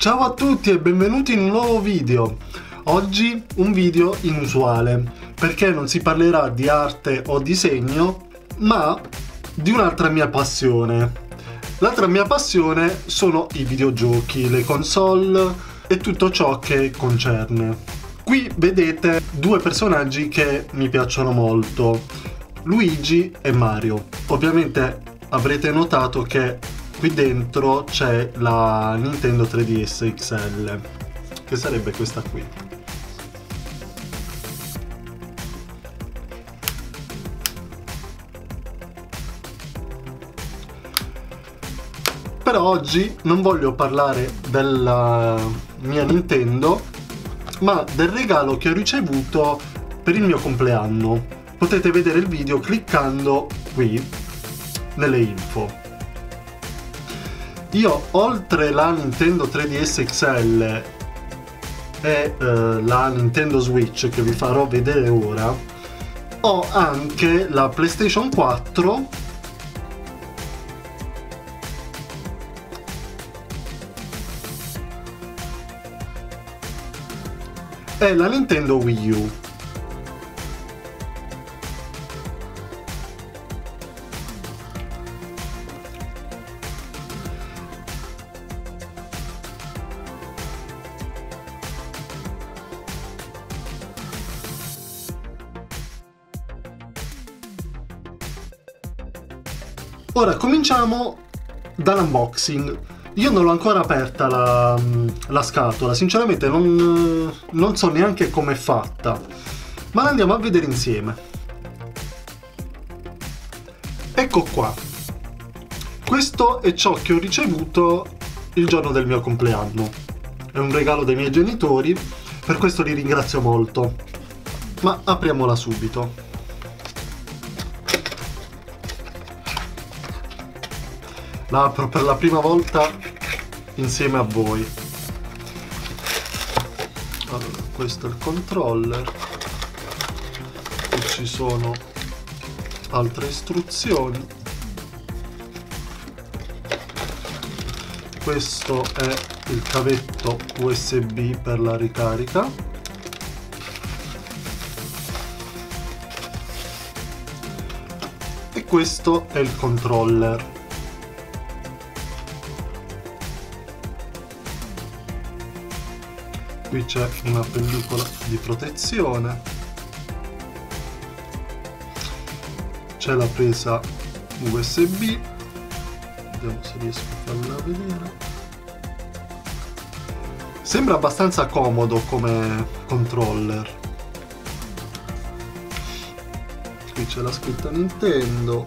Ciao a tutti e benvenuti in un nuovo video. Oggi un video inusuale, perché non si parlerà di arte o disegno, ma di un'altra mia passione. L'altra mia passione sono i videogiochi, le console e tutto ciò che concerne. Qui vedete due personaggi che mi piacciono molto, Luigi e Mario. Ovviamente avrete notato che qui dentro c'è la Nintendo 3DS XL, che sarebbe questa qui. Però oggi non voglio parlare della mia Nintendo, ma del regalo che ho ricevuto per il mio compleanno. Potete vedere il video cliccando qui, nelle info. Io, oltre la Nintendo 3DS XL e la Nintendo Switch, che vi farò vedere ora, ho anche la PlayStation 4 e la Nintendo Wii U. Ora cominciamo dall'unboxing. Io non l'ho ancora aperta la scatola, sinceramente non so neanche com'è fatta, ma la andiamo a vedere insieme. Ecco qua. Questo è ciò che ho ricevuto il giorno del mio compleanno. È un regalo dei miei genitori, per questo li ringrazio molto. Ma apriamola subito. La apro per la prima volta insieme a voi. Allora, questo è il controller. Qui ci sono altre istruzioni. Questo è il cavetto USB per la ricarica. E questo è il controller. Qui c'è una pellicola di protezione, c'è la presa USB, vediamo se riesco a farla vedere. Sembra abbastanza comodo come controller. Qui c'è la scritta Nintendo.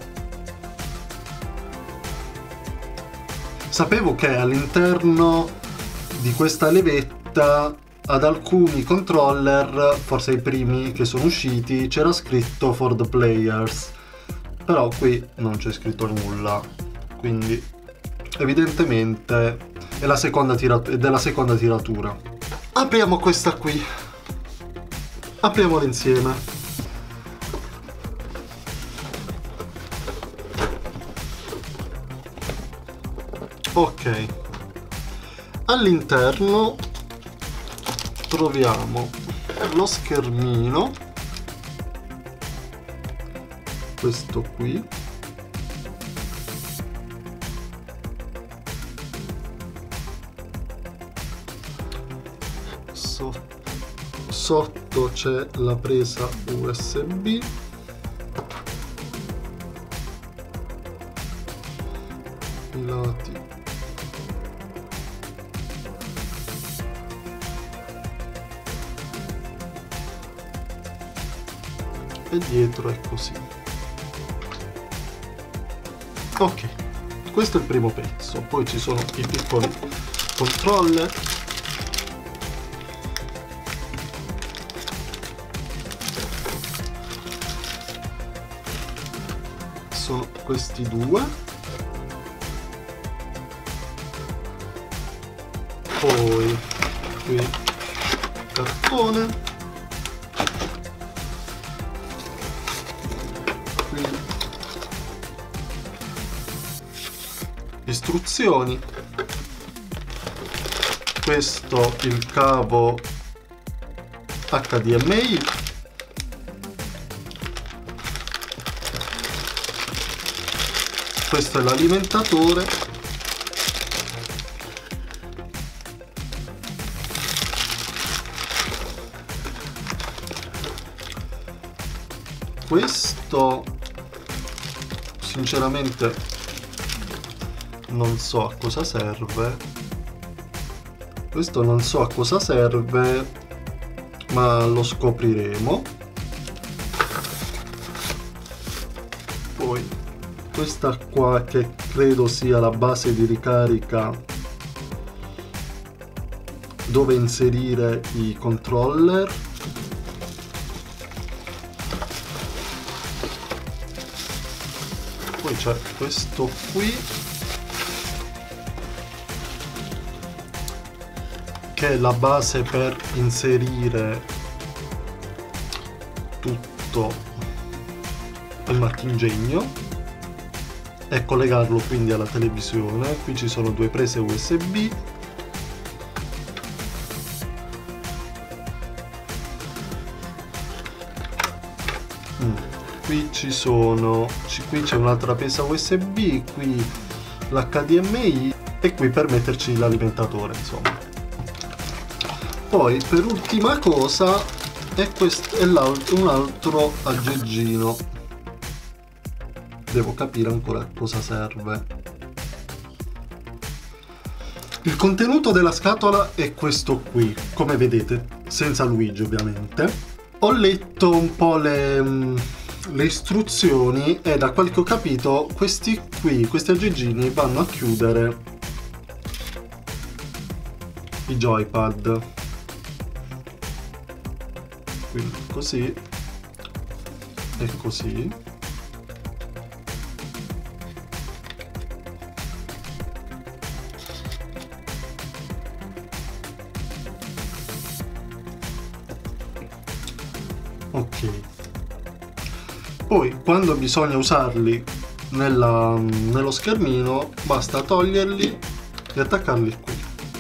Sapevo che all'interno di questa levetta ad alcuni controller, forse i primi che sono usciti, c'era scritto for the players, però qui non c'è scritto nulla, quindi evidentemente è della seconda tiratura. Apriamo questa qui, apriamola insieme. Ok, all'interno troviamo lo schermino, questo qui, sotto c'è la presa USB, i lati e dietro è così. Ok, questo è il primo pezzo. Poi ci sono i piccoli controller, sono questi due, poi qui cartone, istruzioni, questo il cavo HDMI, questo è l'alimentatore, questo sinceramente non so a cosa serve, questo non so a cosa serve, ma lo scopriremo. Poi questa qua che credo sia la base di ricarica dove inserire i controller. Poi c'è questo qui che è la base per inserire tutto il marchingegno e collegarlo quindi alla televisione. Qui ci sono due prese USB, qui c'è un'altra presa USB, qui l'HDMI e qui per metterci l'alimentatore, insomma. Poi per ultima cosa è un altro aggeggino, devo capire ancora a cosa serve. Il contenuto della scatola è questo qui, come vedete, senza Luigi ovviamente. Ho letto un po' le istruzioni e da quel che ho capito questi aggeggini vanno a chiudere i joypad, quindi così e così. Ok, poi quando bisogna usarli nello schermino basta toglierli e attaccarli qui.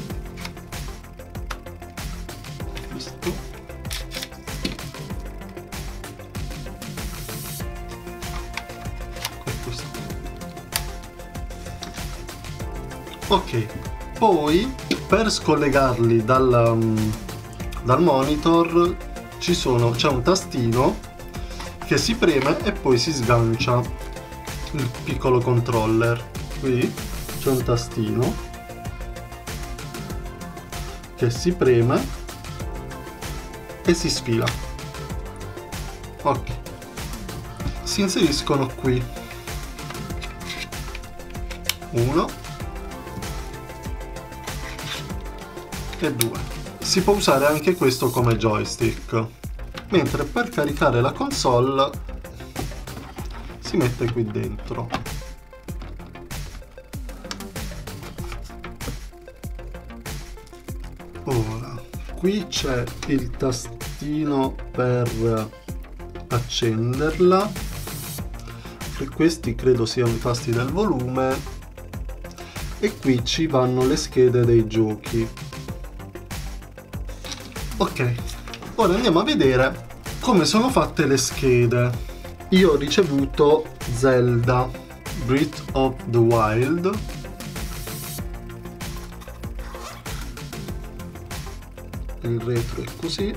Questo. E questo. Ok, poi per scollegarli dal monitor c'è un tastino che si preme e poi si sgancia il piccolo controller. Qui c'è un tastino che si preme e si sfila. Ok, si inseriscono qui 1 e 2. Si può usare anche questo come joystick, mentre per caricare la console si mette qui dentro. Ora, qui c'è il tastino per accenderla, questi credo siano i tasti del volume, e qui ci vanno le schede dei giochi. Ok, ora andiamo a vedere come sono fatte le schede. Io ho ricevuto Zelda Breath of the Wild, il retro è così,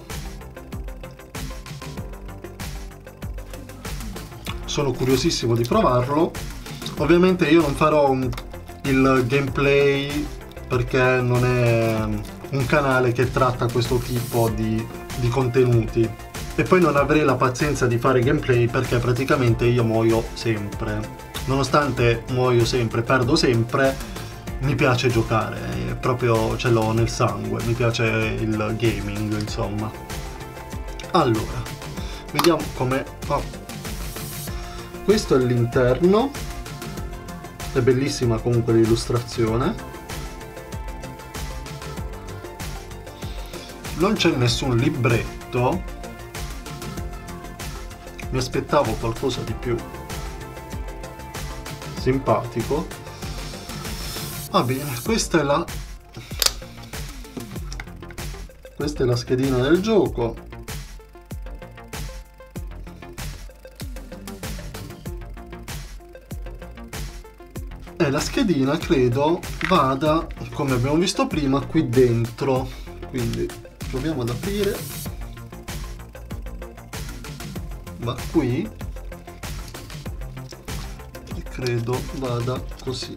sono curiosissimo di provarlo. Ovviamente io non farò il gameplay perché non è un canale che tratta questo tipo di contenuti, e poi non avrei la pazienza di fare gameplay perché praticamente io muoio sempre. Nonostante muoio sempre, perdo sempre, mi piace giocare, proprio ce l'ho nel sangue, mi piace il gaming, insomma. Allora, vediamo com'è. Oh. Questo è l'interno, è bellissima comunque l'illustrazione. Non c'è nessun libretto, mi aspettavo qualcosa di più simpatico. Va bene, questa è questa è la schedina del gioco. E la schedina credo vada, come abbiamo visto prima, qui dentro. Quindi proviamo ad aprire. Va qui. E credo vada così.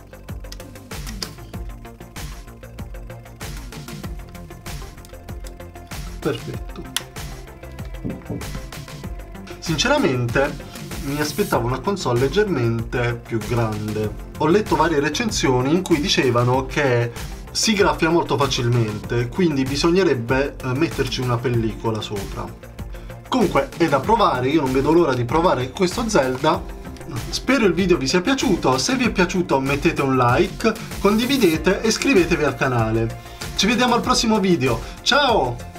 Perfetto. Sinceramente mi aspettavo una console leggermente più grande. Ho letto varie recensioni in cui dicevano che si graffia molto facilmente, quindi bisognerebbe metterci una pellicola sopra. Comunque è da provare, io non vedo l'ora di provare questo Zelda. Spero il video vi sia piaciuto, se vi è piaciuto mettete un like, condividete e iscrivetevi al canale. Ci vediamo al prossimo video, ciao!